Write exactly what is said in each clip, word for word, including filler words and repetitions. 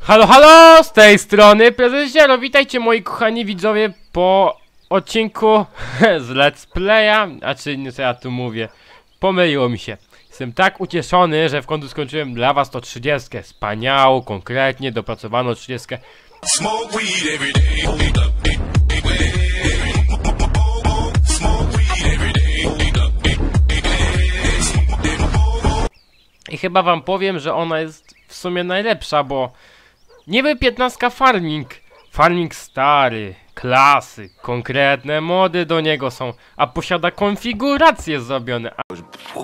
Halo, halo! Z tej strony Prezes Ziero. Witajcie moi kochani widzowie po odcinku z Let's Playa. A czy nie, co ja tu mówię? Pomyliło mi się. Jestem tak ucieszony, że w końcu skończyłem dla was to trzydziestkę. Wspaniałą, konkretnie dopracowaną trzydziestkę. I chyba wam powiem, że ona jest w sumie najlepsza, bo niby piętnastka farming, farming stary, klasy, konkretne mody do niego są, a posiada konfiguracje zrobione. A,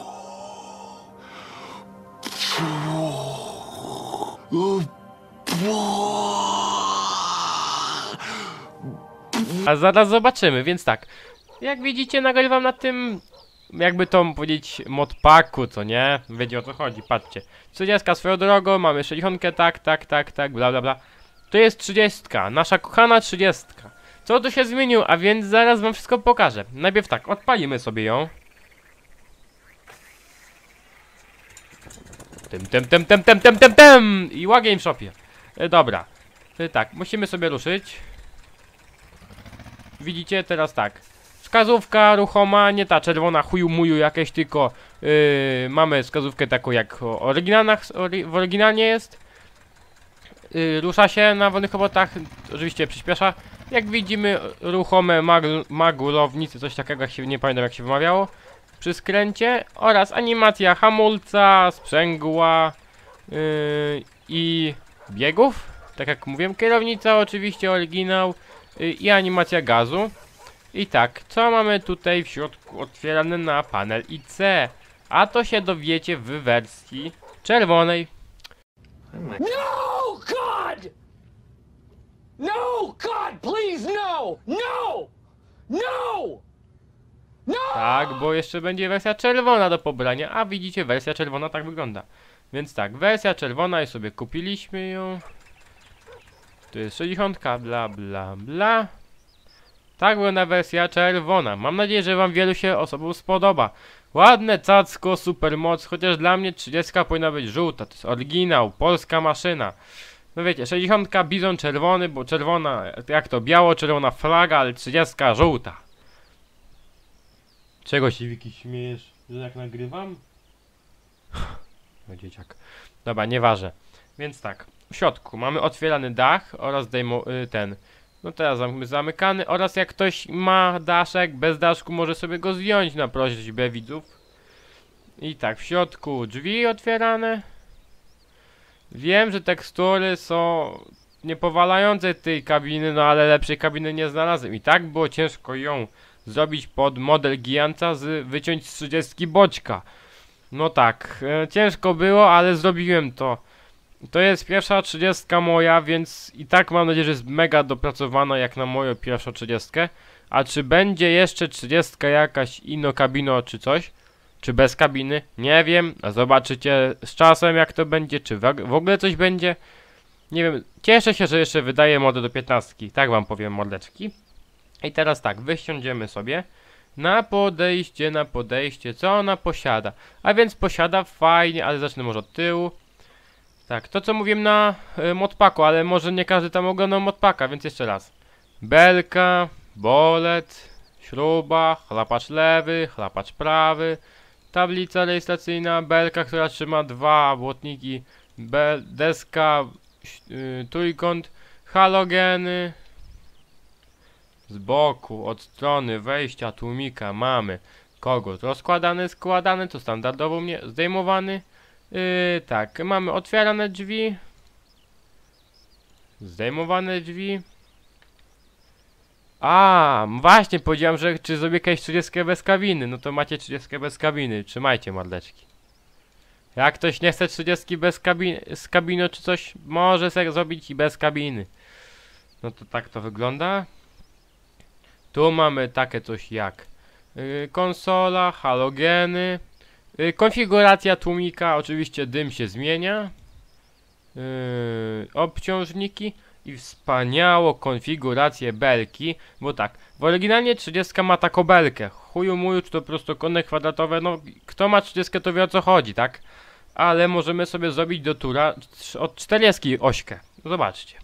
a zaraz zobaczymy, więc tak, jak widzicie nagrywam na tym, jakby to powiedzieć, modpacku, co nie? Wiecie o co chodzi, patrzcie. trzydziestka swoją drogą, mamy sześćdziesiątkę, tak, tak, tak, tak, bla bla bla. To jest trzydziestka, nasza kochana trzydziestka. Co tu się zmieniło, a więc zaraz wam wszystko pokażę. Najpierw tak, odpalimy sobie ją. Tym, tym, tym, tym, tym, tym, tym, tym! I łagień w shopie. E, dobra. E, tak, musimy sobie ruszyć. Widzicie, teraz tak. Wskazówka ruchoma, nie ta czerwona chuju muju jakieś, tylko yy, mamy wskazówkę taką jak oryginalna, w oryginalnie jest. Yy, rusza się na wolnych obotach, oczywiście przyspiesza. Jak widzimy ruchome mag magulownicy, coś takiego, jak się, nie pamiętam jak się wymawiało, przy skręcie. Oraz animacja hamulca, sprzęgła yy, i biegów. Tak jak mówiłem, kierownica oczywiście oryginał yy, i animacja gazu. I tak, co mamy tutaj w środku otwierane na panel I C? A to się dowiecie w wersji czerwonej. No, God! No, God, please, no! No! No! No! Tak, bo jeszcze będzie wersja czerwona do pobrania, a widzicie, wersja czerwona tak wygląda. Więc tak, wersja czerwona i sobie kupiliśmy ją. To jest sześćdziesiątka, bla bla bla. Tak wygląda wersja czerwona. Mam nadzieję, że wam wielu się osobom spodoba. Ładne cacko, super moc, chociaż dla mnie trzydziestka powinna być żółta. To jest oryginał, polska maszyna. No wiecie, sześćdziesiątka bizon czerwony, bo czerwona, jak to biało-czerwona flaga, ale trzydziestka żółta. Czego się Wiki śmiejesz, że jak nagrywam? No dzieciak. Dobra, nieważne. Więc tak, w środku mamy otwierany dach oraz demo, y, ten... No teraz mamy zamykany oraz jak ktoś ma daszek, bez daszku może sobie go zdjąć na prośbę widzów. I tak, w środku drzwi otwierane. Wiem, że tekstury są niepowalające tej kabiny, no ale lepszej kabiny nie znalazłem. I tak było ciężko ją zrobić pod model Giantsa, z wyciąć z trzydziestki boczka. No tak, e, ciężko było, ale zrobiłem to. To jest pierwsza trzydziestka moja, więc i tak mam nadzieję, że jest mega dopracowana jak na moją pierwszą trzydziestkę. A czy będzie jeszcze trzydziestka jakaś inno kabino czy coś? Czy bez kabiny? Nie wiem. A zobaczycie z czasem jak to będzie, czy w ogóle coś będzie. Nie wiem. Cieszę się, że jeszcze wydaje modę do piętnastki. Tak wam powiem, mordeczki. I teraz tak, wysiądziemy sobie. Na podejście, na podejście. Co ona posiada? A więc posiada fajnie, ale zacznę może od tyłu. Tak, to co mówiłem na y, modpacku, ale może nie każdy tam oglądał modpacka, więc jeszcze raz. Belka, bolet, śruba, chlapacz lewy, chlapacz prawy, tablica rejestracyjna, belka, która trzyma dwa błotniki, bel, deska, y, trójkąt, halogeny. Z boku, od strony wejścia tłumika mamy kogut rozkładany, składany, to standardowo mnie zdejmowany. Yy, tak, mamy otwierane drzwi, zdejmowane drzwi. A, właśnie powiedziałem, że czy zrobię jakieś trzydziestkę bez kabiny. No to macie trzydziestkę bez kabiny, trzymajcie mordeczki. Jak ktoś nie chce trzydziestki bez kabiny, z kabiną czy coś, może sobie zrobić i bez kabiny. No to tak to wygląda. Tu mamy takie coś jak yy, konsola, halogeny. Yy, konfiguracja tłumika, oczywiście dym się zmienia. Yy, obciążniki i wspaniałą konfigurację belki, bo tak, w oryginalnie trzydziestka ma taką belkę, chuju muju, czy to prostokątne, kwadratowe, no kto ma trzydziestkę to wie o co chodzi, tak? Ale możemy sobie zrobić do tura od czterdziestki ośkę. Zobaczcie.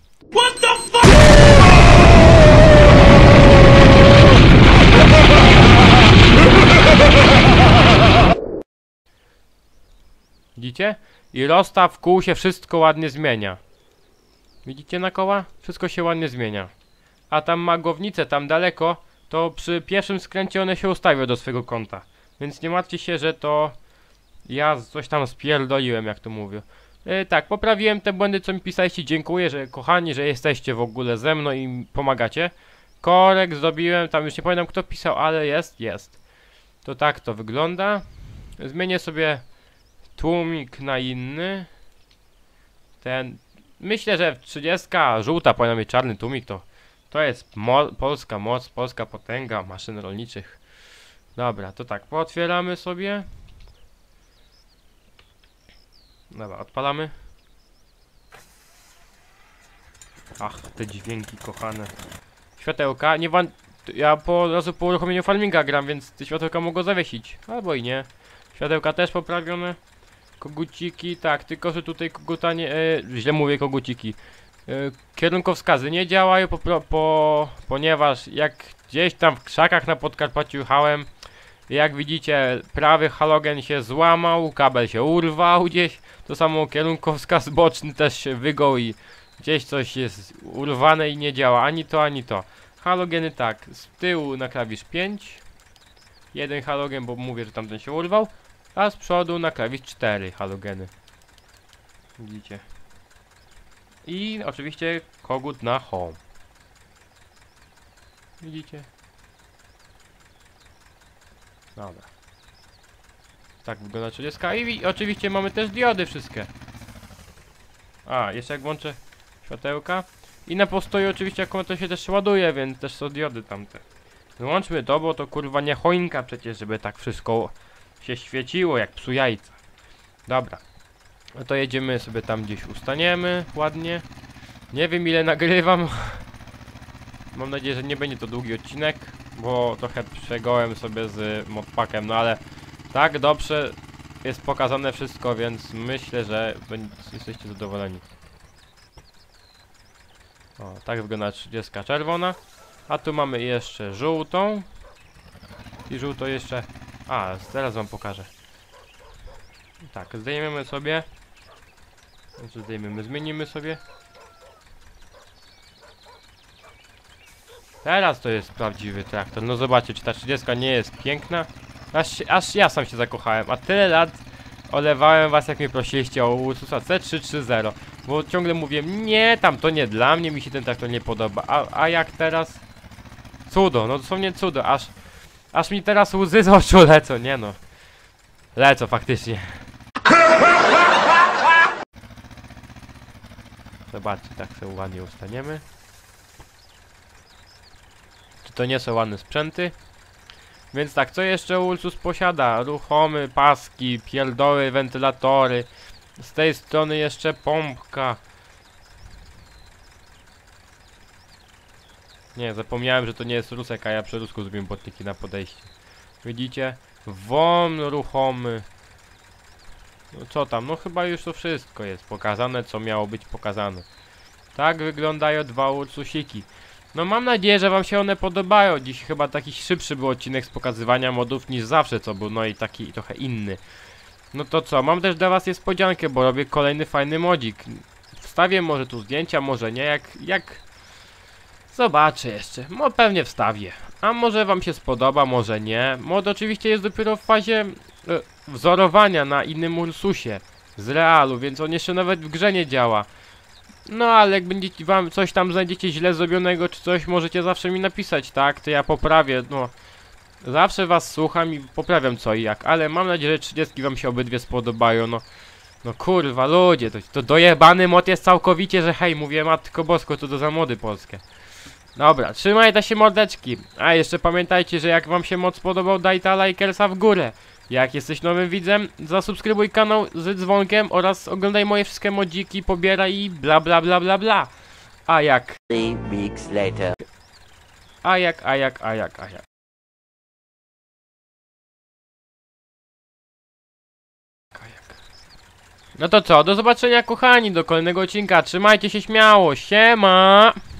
Widzicie? I rozstaw kół się wszystko ładnie zmienia. Widzicie na koła? Wszystko się ładnie zmienia. A tam magownice, tam daleko, to przy pierwszym skręcie one się ustawią do swojego kąta. Więc nie martwcie się, że to ja coś tam spierdoliłem, jak to mówię. Yy, tak, poprawiłem te błędy, co mi pisaliście. Dziękuję, że kochani, że jesteście w ogóle ze mną i pomagacie. Korek zrobiłem, tam już nie pamiętam kto pisał, ale jest, jest. To tak to wygląda. Zmienię sobie tłumik na inny. Ten... Myślę, że trzydziestka żółta powinna mieć czarny tłumik, to to jest mo polska moc, polska potęga maszyn rolniczych. Dobra, to tak, pootwieramy sobie. Dobra, odpalamy. Ach, te dźwięki kochane. Światełka, nie wam... Ja po razu po uruchomieniu farminga gram, więc te światełka mogą zawiesić. Albo i nie. Światełka też poprawione. Koguciki, tak, tylko że tutaj koguta nie... E, źle mówię koguciki. E, kierunkowskazy nie działają, po, po, ponieważ jak gdzieś tam w krzakach na Podkarpaciu jechałem, jak widzicie, prawy halogen się złamał, kabel się urwał gdzieś, to samo kierunkowskaz boczny też się wygoł i gdzieś coś jest urwane i nie działa, ani to, ani to. Halogeny tak, z tyłu na klawisz pięć, jeden halogen, bo mówię, że tamten się urwał, a z przodu na klawisz cztery halogeny. Widzicie. I oczywiście kogut na home. Widzicie? Dobra. Tak wygląda trzydziestka i oczywiście mamy też diody wszystkie. A, jeszcze jak włączę światełka. I na postoju oczywiście jak to się też ładuje, więc też są diody tamte. Wyłączmy to, bo to kurwa nie choinka przecież, żeby tak wszystko się świeciło jak psu jajca. Dobra. No to jedziemy sobie tam gdzieś ustaniemy ładnie. Nie wiem ile nagrywam. Mam nadzieję, że nie będzie to długi odcinek, bo trochę przegołem sobie z modpackiem, no ale tak dobrze jest pokazane wszystko, więc myślę, że jesteście zadowoleni. O, tak wygląda trzydziestka czerwona. A tu mamy jeszcze żółtą. I żółto jeszcze... A, teraz wam pokażę. Tak, zdejmiemy sobie. Znaczy zdejmiemy, zmienimy sobie. Teraz to jest prawdziwy traktor. No zobaczcie, czy ta trzydziestka nie jest piękna. Aż, aż ja sam się zakochałem. A tyle lat olewałem was, jak mnie prosiliście o Ursusa C trzysta trzydzieści. Bo ciągle mówię, nie, tam to nie dla mnie, mi się ten traktor nie podoba. A, a jak teraz? Cudo, no dosłownie cudo. Aż, aż mi teraz łzy z oczu lecą, nie no. Lecą faktycznie. Zobaczcie, tak sobie ładnie ustaniemy. Czy to nie są ładne sprzęty? Więc tak, co jeszcze Ursus posiada? Ruchomy, paski, pierdoły, wentylatory. Z tej strony jeszcze pompka. Nie, zapomniałem, że to nie jest rusek, a ja przy rusku zrobiłem botniki na podejście. Widzicie? Won ruchomy. No co tam? No chyba już to wszystko jest pokazane, co miało być pokazane. Tak wyglądają dwa Ursusiki. No mam nadzieję, że wam się one podobają. Dziś chyba taki szybszy był odcinek z pokazywania modów niż zawsze co był, no i taki trochę inny. No to co, mam też dla was niespodziankę, bo robię kolejny fajny modzik. Wstawię może tu zdjęcia, może nie, jak... jak... Zobaczę jeszcze, no pewnie wstawię. A może wam się spodoba, może nie. Mod oczywiście jest dopiero w fazie e, wzorowania na innym Ursusie z realu, więc on jeszcze nawet w grze nie działa. No ale jak będziecie wam coś tam znajdziecie źle zrobionego czy coś, możecie zawsze mi napisać, tak? To ja poprawię, no. Zawsze was słucham i poprawiam co i jak, ale mam nadzieję, że trzydziestki wam się obydwie spodobają, no. No kurwa, ludzie, to, to dojebany mod jest całkowicie, że hej, mówię matko bosko, to to za mody polskie. Dobra, trzymajcie się mordeczki. A jeszcze pamiętajcie, że jak wam się mod spodobał, daj ta lajkersa w górę. Jak jesteś nowym widzem, zasubskrybuj kanał z dzwonkiem oraz oglądaj moje wszystkie modziki, pobieraj i bla bla bla bla bla. A jak? Three weeks later. A jak, a jak, a jak, a jak? A jak? No to co, do zobaczenia kochani, do kolejnego odcinka, trzymajcie się śmiało, siema!